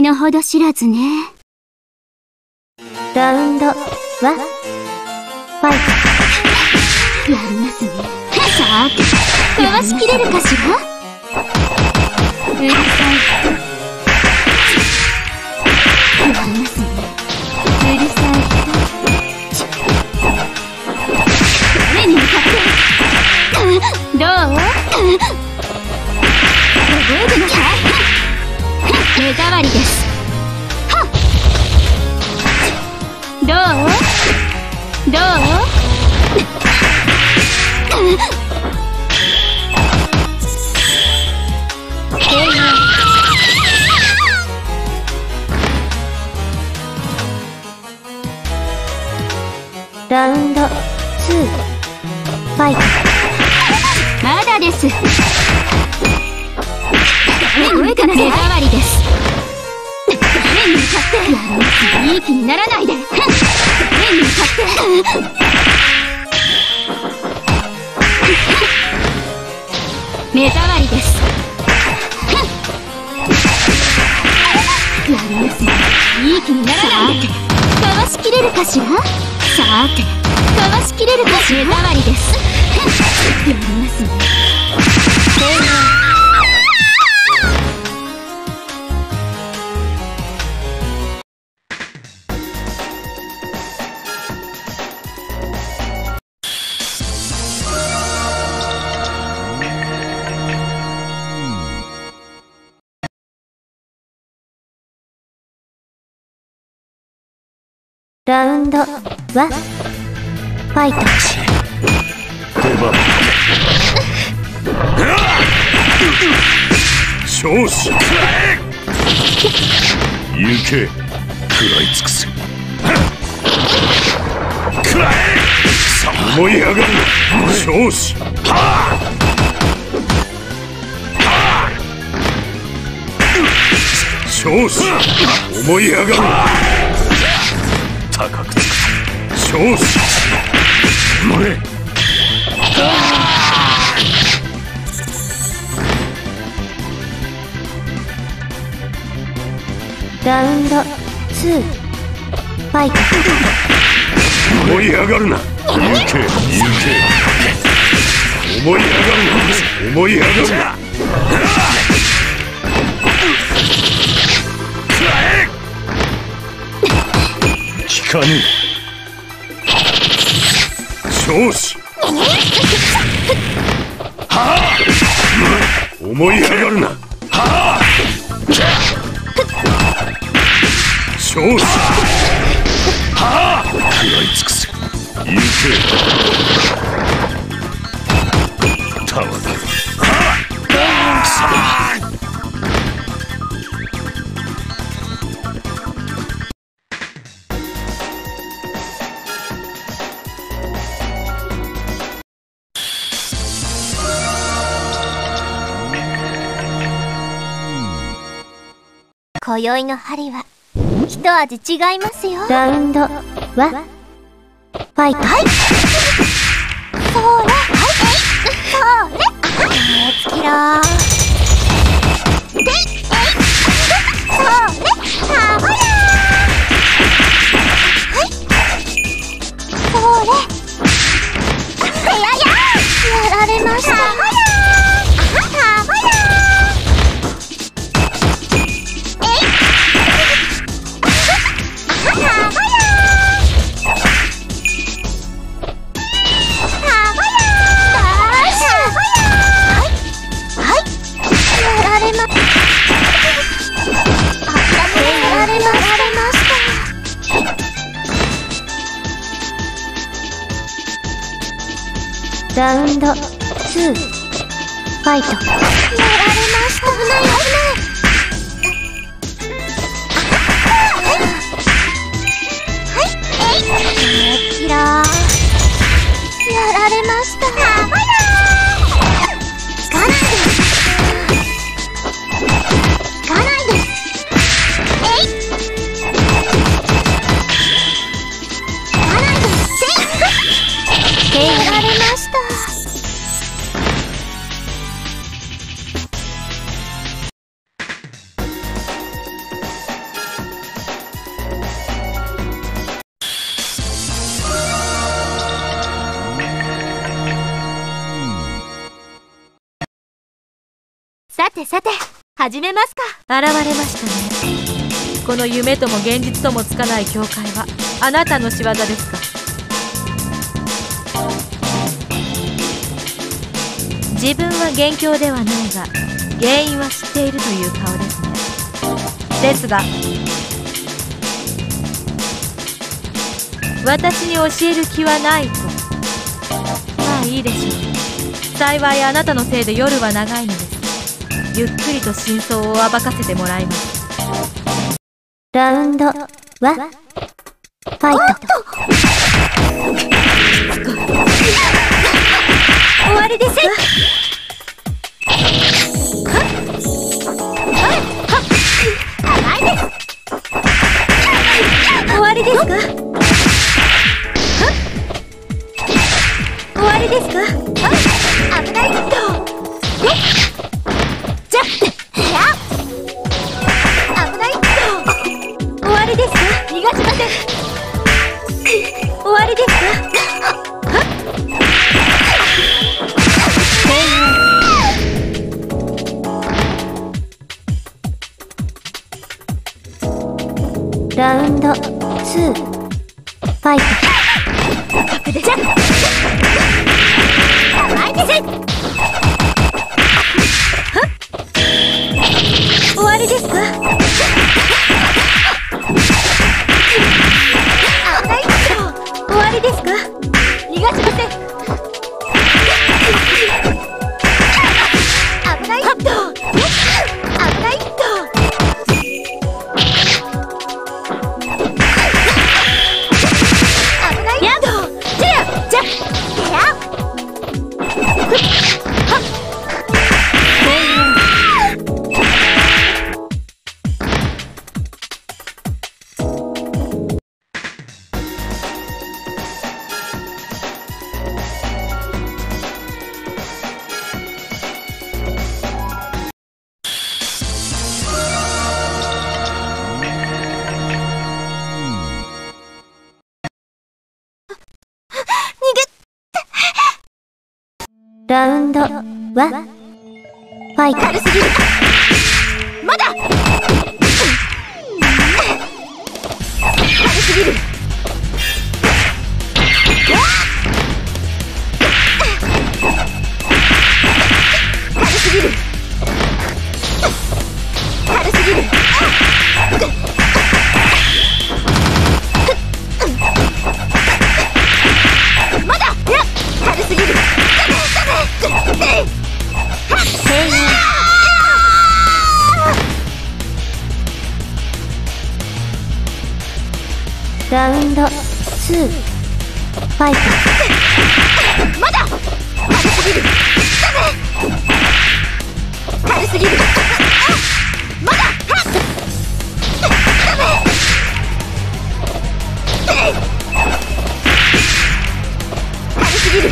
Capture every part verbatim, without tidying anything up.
のほど知らずね。 ラウンドワン、ファイト。 やりますね。さーて、回しきれるかしら。うるさい。やりますね。うるさい。誰に向かって。どう？覚えてなさい。目障りです。どう？どう？ ラウンドツー、ファイト。 まだです。覚えてなさい。目障りです。誰に向かってやります。いい気にならないで。誰に向かって目障りです。やりますね。いい気にならないで。かわしきれるかしら。さーて、かわしきれるかしら。目障りです。やりますね。 ラウンドワン、ファイト。 出番。調子行け。食らい尽くせ。食らえ。思い上がるな。調子。調子。思い上がるな。高くつく。調子。乗れ。 ラウンドツー、ファイト。 思い上がるな。行け行け。思い上がるな。思い上がるな。聞かぬ。調子。思い上がるな。調子。食らい尽くせ。行け。たわだ。 今宵の針は一味違いますよ。ラウンドワン、ファイト。はい。それ。はい。それ。目つきろー。でい。えい。それ。たまらー。はい。それ。やや。やられました。たまらー。たまらー。ラウンドツー、ファイト。やられました。危ない危ない。はい。えい。めっきらー。やられました。危ない。つかないです。つかないです。えい。つかないです。やられました。 てさて、始めますか。現れましたね。この夢とも現実ともつかない境界はあなたの仕業ですか。自分は元凶ではないが原因は知っているという顔ですね。ですが私に教える気はないと。まあいいでしょう。幸いあなたのせいで夜は長いのです。ゆっくりと真相を暴かせてもらいます。 ラウンドワン、ファイト。 終わりです。甘いです。終わりですか。終わりですか。危ないと。じゃっ危ないと。終わりですか。逃がしません。終わりですか。 ラウンドツー、ファイト。 じゃっ甘いです。終わりですか。危ないと。終わりですか。逃がしません。危ないと。危ないと。 ラウンドワン、ファイト。 軽すぎる。まだ軽すぎる。軽すぎる。軽すぎる。まだ軽すぎる。 ラウンドツー、ファイト。 まだ軽すぎる。軽すぎる。まだ軽すぎる。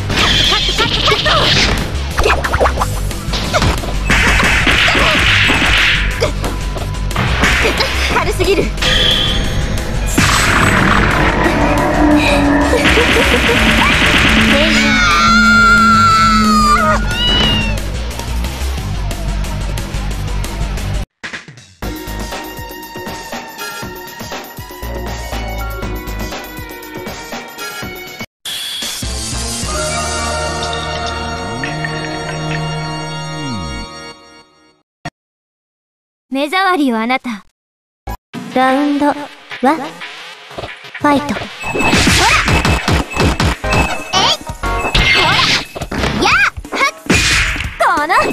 軽すぎる。目障りよあなた。 ラウンドワン、ファイト。 このほら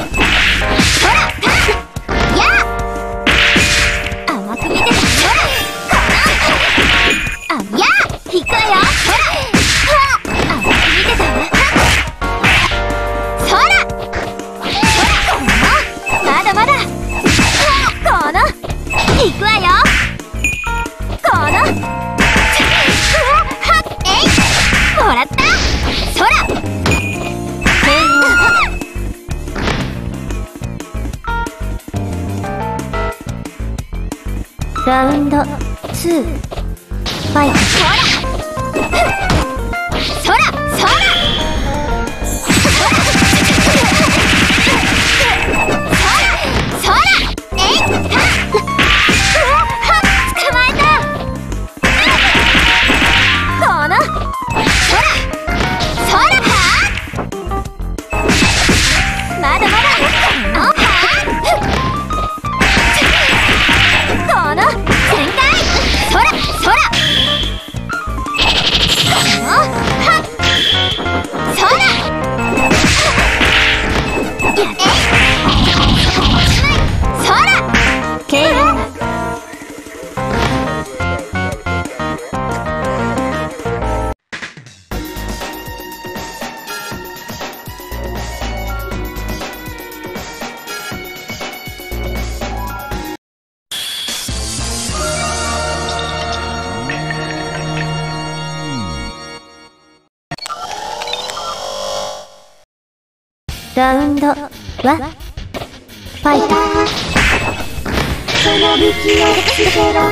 や甘く見てた。ほらあや引くわよ。ほら甘く見てたわ。そらほらまだまだこの引くわよ。このえいもらった。そらラウンドツー、ファイト。 そらそらそらラウンドワンファイト。その武器をつけろ。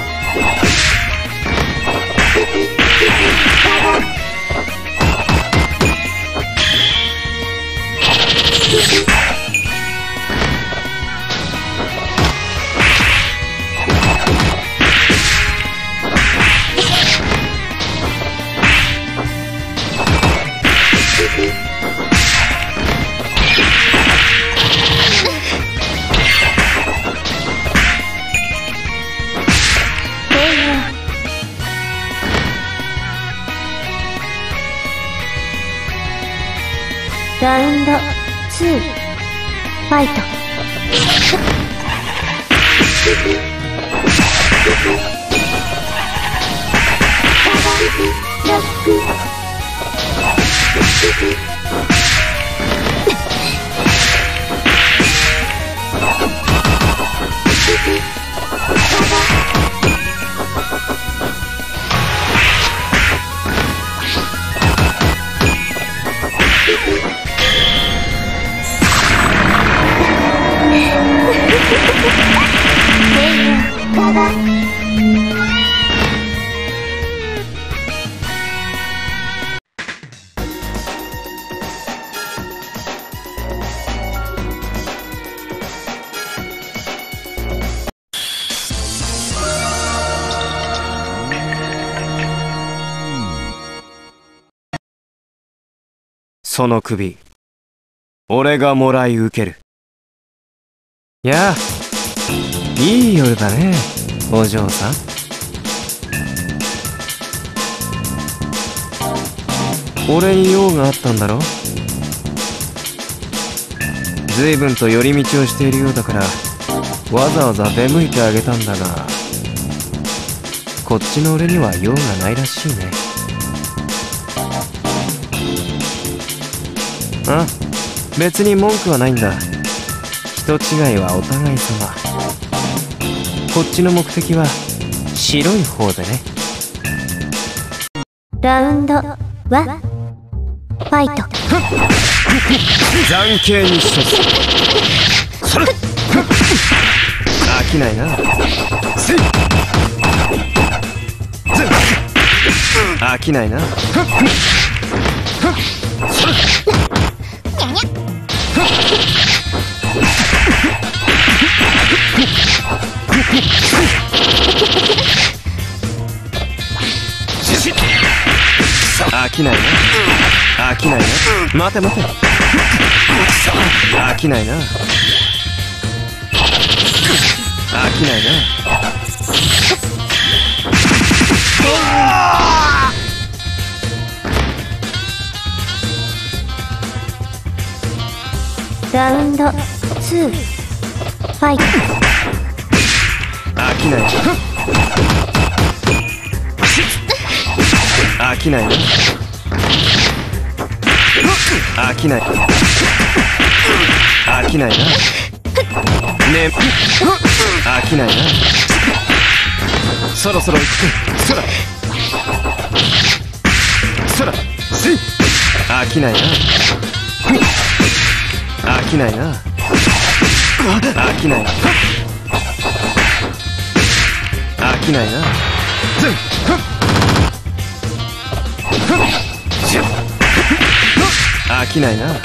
ラウンドツーファイト。 その首、俺がもらい受ける。やあ、いい夜だね、お嬢さん。俺に用があったんだろ。随分と寄り道をしているようだからわざわざ出向いてあげたんだが、こっちの俺には用がないらしいね。あ、別に文句はないんだ。人違いはお互い様。こっちの目的は白い方でね。 ラウンドワンファイト。 残形に一つ。それ飽きないな。飽きないな。飽きないな。飽きないな。待て待て。飽きないな。飽きないな。 ラウンドツーファイト。 飽きないな。飽きないな。飽きない。飽きないな。ね、飽きないな。そろそろ行く。そらそら飽きないな。飽きないな。飽きない。飽きないな。飽きないな。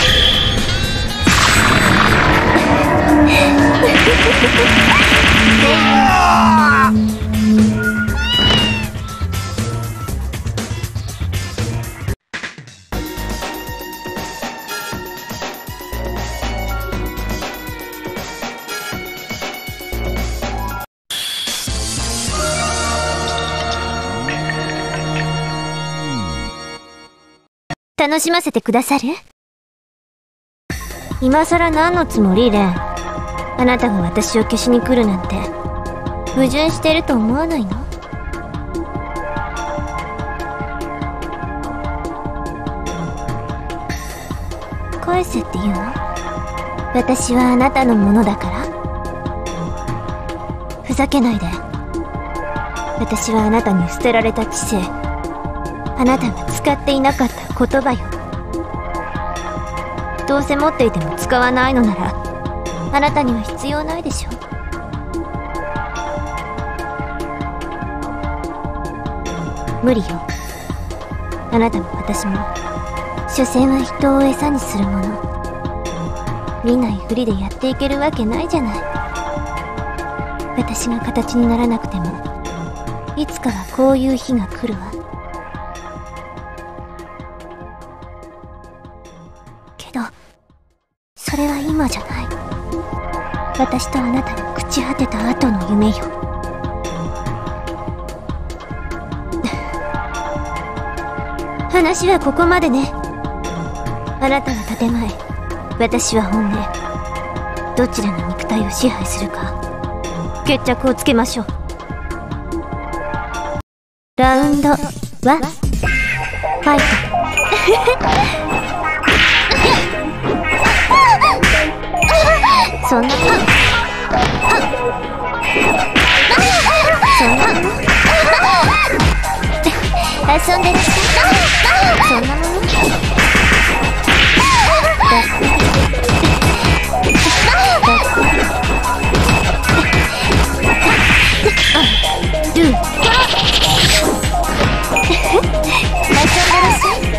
楽しませてくださる？今さら何のつもり？レン、あなたが私を消しに来るなんて矛盾してると思わないの？返せって言うの？私はあなたのものだから。ふざけないで。私はあなたに捨てられた知性、あなたが使っていなかった言葉よ。 どうせ持っていても使わないのならあなたには必要ないでしょ。無理よ。あなたも私も所詮は人を餌にするもの。見ないふりでやっていけるわけないじゃない。私が形にならなくてもいつかはこういう日が来るわ。けどそれは今じゃない。私とあなたが朽ち果てた後の夢よ。話はここまでね。あなたは建前、私は本音。どちらが肉体を支配するか決着をつけましょう。ラウンドワン、ファイト。そんなものそんなもの遊んでらっしゃい。そんなものドゥ遊んでらっしゃい。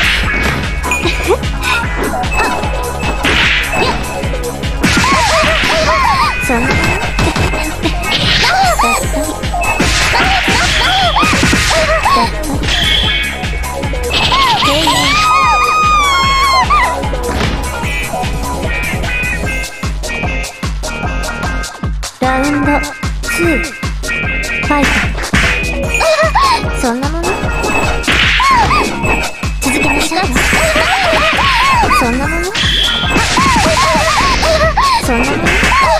そんなものラウンドツー、ファイト。そんなもの続けましょう。そんなものそんなもの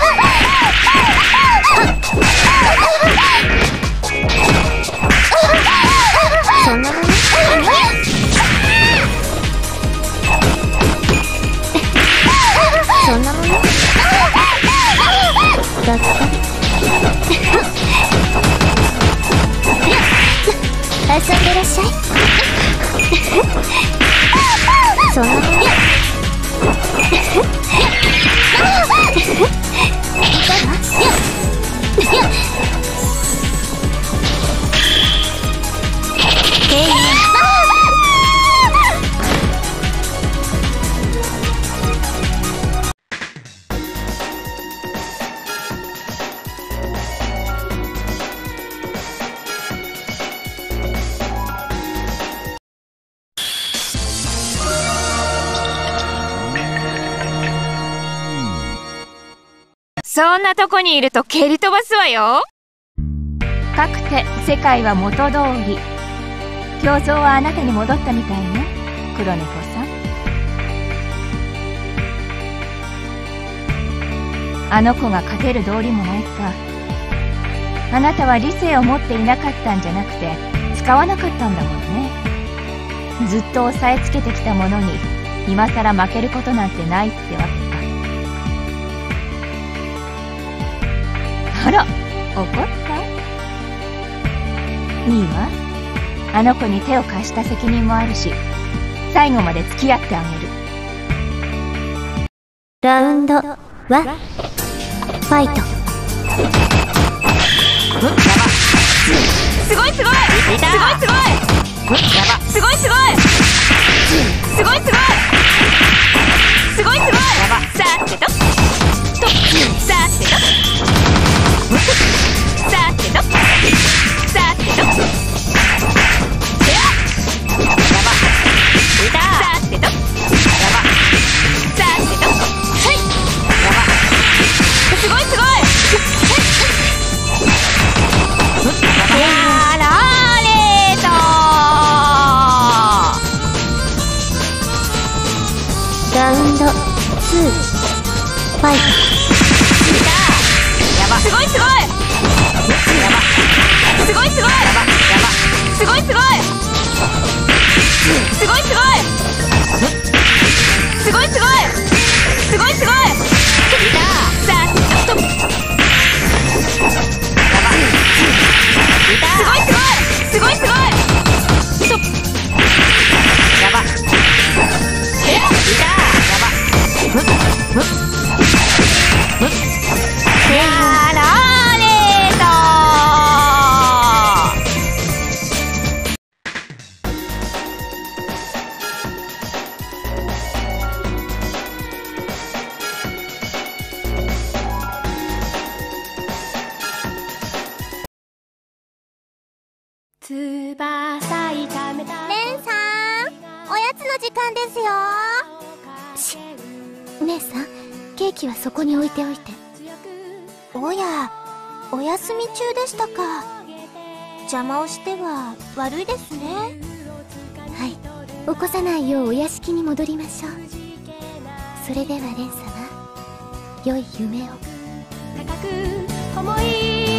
そんなものそんなものだった。遊んでらっしゃい。そんなものそんなとこにいると蹴り飛ばすわよ。かくて世界は元通り。競争はあなたに戻ったみたいね、黒猫さん。あの子が勝てる道理もないか。あなたは理性を持っていなかったんじゃなくて使わなかったんだもんね。ずっと押さえつけてきたものに今さら負けることなんてないってわけか。あら、怒った？いいわ。あの子に手を貸した責任もあるし、最後まで付き合ってあげる。 ラウンドワン、ファイト。 すごいすごいすごいすごいすごいすごいすごいすごいすごいすごいさてととさてとさてとさてとすごいすごいやられた。 ラウンドツー、ファイト。 やば、すごいすごいやば、すごいすごいやば、やば、すごいすごいすごいすごいすごいすごいすごいすごいさあストップ。すごいすごいすごいすごいストップ。やばえっいたやばレンさん、おやつの時間ですよ。し姉さん、ケーキはそこに置いておいて。おや、お休み中でしたか。邪魔をしては悪いですね。はい、起こさないようお屋敷に戻りましょう。それではレン様、良い夢を。高く思い